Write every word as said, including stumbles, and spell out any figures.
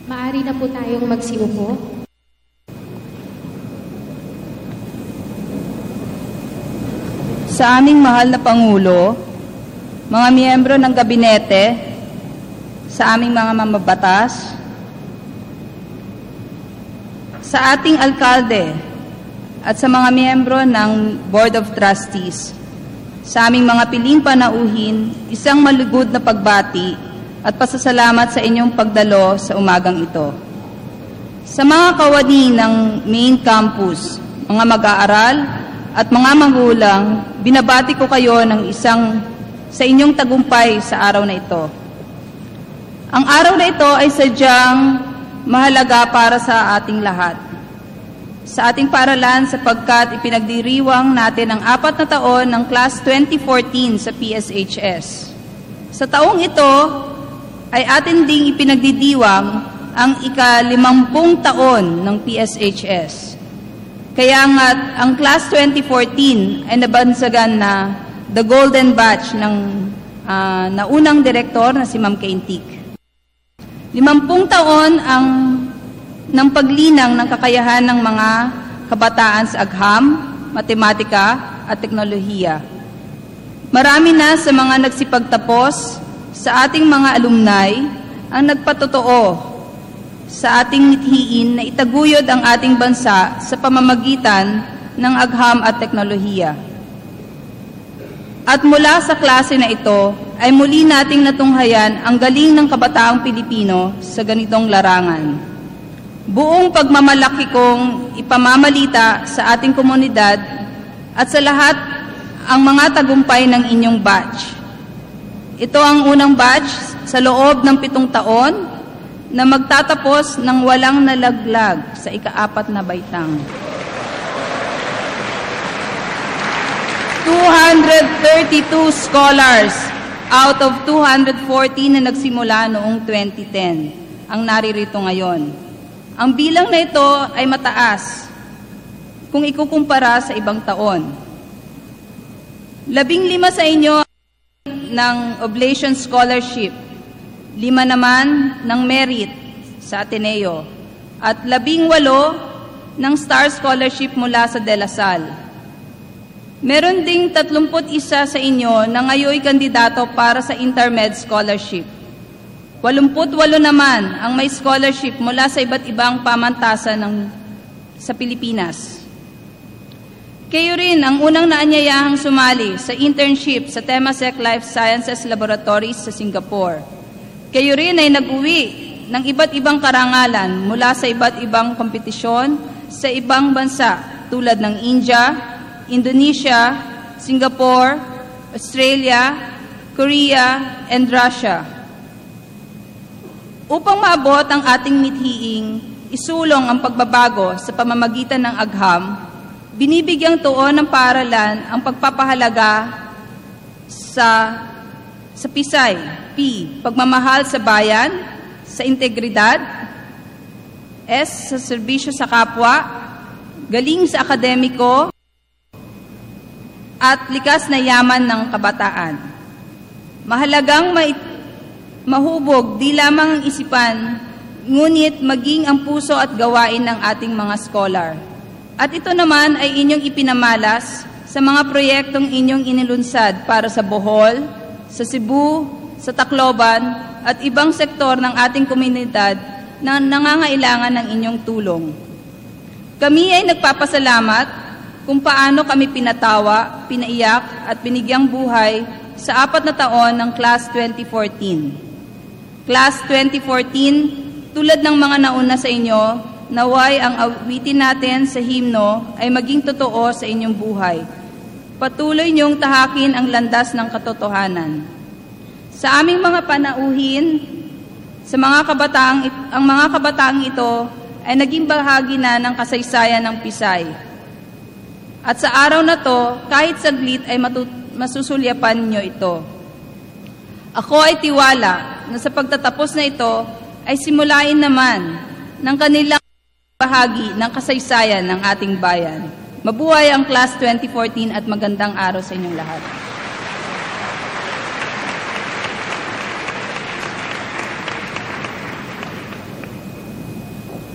Maaari na po tayong magsiupo. Sa aming mahal na Pangulo, mga miyembro ng gabinete, sa aming mga mambabatas, sa ating alkalde at sa mga miyembro ng Board of Trustees, sa aming mga piling panauhin, isang malugod na pagbati at pasasalamat sa inyong pagdalo sa umagang ito. Sa mga kawani ng main campus, mga mag-aaral at mga magulang, binabati ko kayo ng isang sa inyong tagumpay sa araw na ito. Ang araw na ito ay sadyang mahalaga para sa ating lahat. Sa ating paaralan sapagkat ipinagdiriwang natin ang apat na taon ng Class twenty fourteen sa P S H S. Sa taong ito ay atin ding ipinagdidiwang ang ika-limampung taon ng P S H S. Kaya nga ang Class twenty fourteen ay nabansagan na the golden batch ng uh, naunang direktor na si Ma'am Kaintik. Limampung taon ang ng paglinang ng kakayahan ng mga kabataan sa agham, matematika at teknolohiya. Marami na sa mga nagsipagtapos sa ating mga alumni ang nagpatotoo sa ating mithiin na itaguyod ang ating bansa sa pamamagitan ng agham at teknolohiya. At mula sa klase na ito ay muli nating natunghayan ang galing ng kabataang Pilipino sa ganitong larangan. Buong pagmamalaki kong ipamamalita sa ating komunidad at sa lahat ang mga tagumpay ng inyong batch. Ito ang unang batch sa loob ng pitong taon na magtatapos ng walang nalaglag sa ikaapat na baitang. two hundred thirty-two scholars out of two hundred fourteen na nagsimula noong twenty ten ang naririto ngayon. Ang bilang na ito ay mataas kung ikukumpara sa ibang taon. Labing lima sa inyo ng Oblation Scholarship, lima naman ng Merit sa Ateneo, at labing walo ng Star Scholarship mula sa De La Salle. Meron ding tatlumput isa sa inyo na ngayoy kandidato para sa Intermed Scholarship. Walumput walo naman ang may scholarship mula sa iba't ibang pamantasan ng, sa Pilipinas. Kayo rin ang unang naanyayahang sumali sa internship sa Temasek Life Sciences Laboratories sa Singapore. Kayo rin ay nag-uwi ng iba't ibang karangalan mula sa iba't ibang kompetisyon sa ibang bansa tulad ng India, Indonesia, Singapore, Australia, Korea, and Russia. Upang maabot ang ating mithiing, isulong ang pagbabago sa pamamagitan ng agham, binibigyang tuon ng paaralan ang pagpapahalaga sa, sa Pisay, P, pagmamahal sa bayan, sa integridad, S, sa serbisyo sa kapwa, galing sa akademiko, at likas na yaman ng kabataan. Mahalagang mait mahubog di lamang ang isipan, ngunit maging ang puso at gawain ng ating mga scholar. At ito naman ay inyong ipinamalas sa mga proyektong inyong inilunsad para sa Bohol, sa Cebu, sa Tacloban, at ibang sektor ng ating komunidad na nangangailangan ng inyong tulong. Kami ay nagpapasalamat kung paano kami pinatawa, pinaiyak, at binigyang buhay sa apat na taon ng Class twenty fourteen. Class twenty fourteen, tulad ng mga nauna sa inyo, naway ang awitin natin sa himno ay maging totoo sa inyong buhay. Patuloy niyong tahakin ang landas ng katotohanan. Sa aming mga panauhin, sa mga kabataang, ang mga kabataang ito ay naging bahagi na ng kasaysayan ng Pisay. At sa araw na to, kahit saglit ay masusulyapan niyo ito. Ako ay tiwala na sa pagtatapos na ito ay simulain naman ng kanilang bahagi ng kasaysayan ng ating bayan. Mabuhay ang Class twenty fourteen at magandang araw sa inyong lahat.